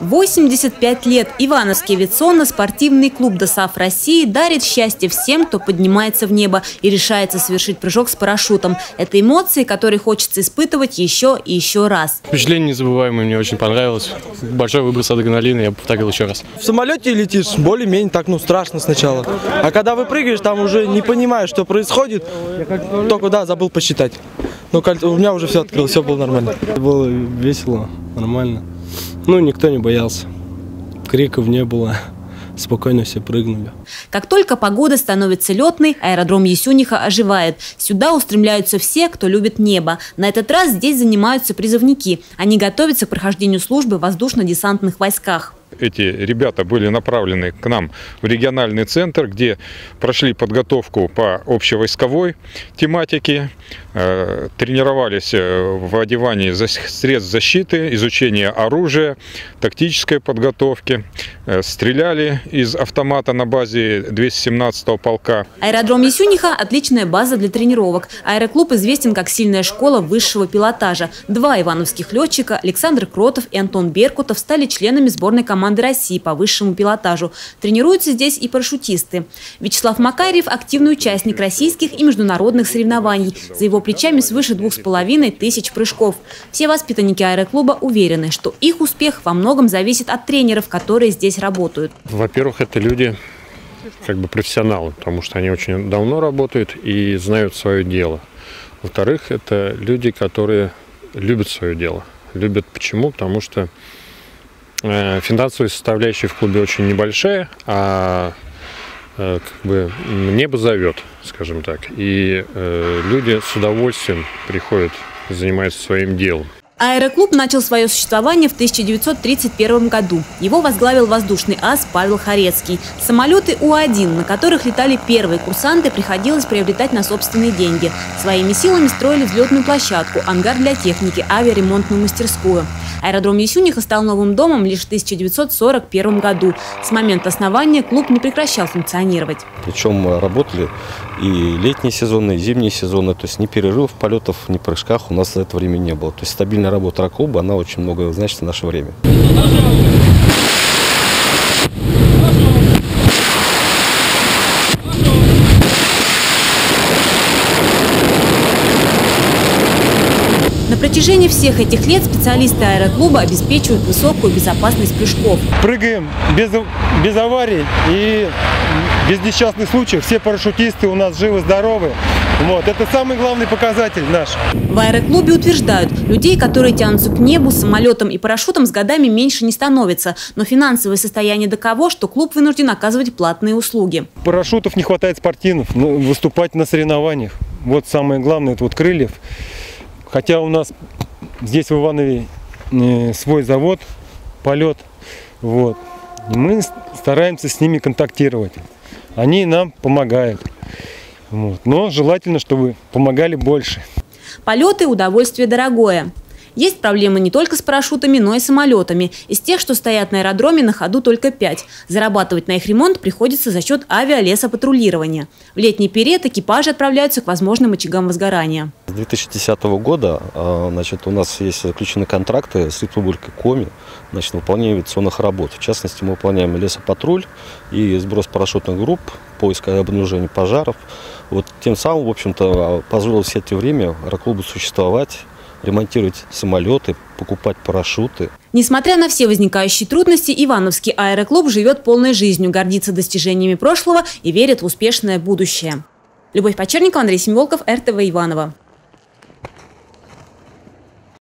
85 лет. Ивановский авиационно-спортивный клуб ДОСААФ России дарит счастье всем, кто поднимается в небо и решается совершить прыжок с парашютом. Это эмоции, которые хочется испытывать еще и еще раз. Впечатление незабываемое, мне очень понравилось. Большой выброс адреналина, я бы повторил еще раз. В самолете летишь, более-менее так, страшно сначала. А когда вы прыгаешь, там уже не понимаешь, что происходит. Только, забыл посчитать. Но у меня уже все открылось, все было нормально. Было весело, нормально. Никто не боялся. Криков не было. Спокойно все прыгнули. Как только погода становится летной, аэродром Ясюниха оживает. Сюда устремляются все, кто любит небо. На этот раз здесь занимаются призывники. Они готовятся к прохождению службы в воздушно-десантных войсках. Эти ребята были направлены к нам в региональный центр, где прошли подготовку по общевойсковой тематике, тренировались в одевании средств защиты, изучении оружия, тактической подготовки, стреляли из автомата на базе 217-го полка. Аэродром Ясюниха – отличная база для тренировок. Аэроклуб известен как сильная школа высшего пилотажа. Два ивановских летчика, Александр Кротов и Антон Беркутов, стали членами сборной команды России по высшему пилотажу. Тренируются здесь и парашютисты. Вячеслав Макарьев – активный участник российских и международных соревнований. За его плечами свыше 2500 прыжков. Все воспитанники аэроклуба уверены, что их успех во многом зависит от тренеров, которые здесь работают. Во-первых, это люди профессионалы, потому что они очень давно работают и знают свое дело. Во-вторых, это люди, которые любят свое дело. Любят почему? Потому что финансовая составляющая в клубе очень небольшая, а небо зовет, скажем так. И люди с удовольствием приходят и занимаются своим делом. Аэроклуб начал свое существование в 1931 году. Его возглавил воздушный ас Павел Хорецкий. Самолеты У-1, на которых летали первые курсанты, приходилось приобретать на собственные деньги. Своими силами строили взлетную площадку, ангар для техники, авиаремонтную мастерскую. Аэродром Ясюниха стал новым домом лишь в 1941 году. С момента основания клуб не прекращал функционировать. Причем мы работали и летние сезоны, и зимние сезоны. То есть ни перерывов полетов, ни прыжках у нас за это время не было. То есть стабильная работа аэроклуба, она очень много значит в наше время. На протяжении всех этих лет специалисты аэроклуба обеспечивают высокую безопасность прыжков. Прыгаем без аварий и без несчастных случаев. Все парашютисты у нас живы-здоровы. Это самый главный показатель наш. В аэроклубе утверждают, людей, которые тянутся к небу, самолетам и парашютам, с годами меньше не становится. Но финансовое состояние таково, что клуб вынужден оказывать платные услуги. Парашютов не хватает спортивных, выступать на соревнованиях. Самое главное, это крыльев. Хотя у нас здесь в Иванове свой завод, полет. Мы стараемся с ними контактировать. Они нам помогают. Но желательно, чтобы помогали больше. Полеты – удовольствие дорогое. Есть проблемы не только с парашютами, но и самолетами. Из тех, что стоят на аэродроме, на ходу только 5. Зарабатывать на их ремонт приходится за счет авиалесопатрулирования. В летний период экипажи отправляются к возможным очагам возгорания. С 2010 года у нас есть заключены контракты с Республикой Коми на выполнение авиационных работ. В частности, мы выполняем лесопатруль и сброс парашютных групп, поиск и обнаружение пожаров. Тем самым, в общем-то, позволило все это время аэроклубу существовать, ремонтировать самолеты, покупать парашюты. Несмотря на все возникающие трудности, Ивановский аэроклуб живет полной жизнью, гордится достижениями прошлого и верит в успешное будущее. Любовь Почерникова, Андрей Семиволков, РТВ Иваново.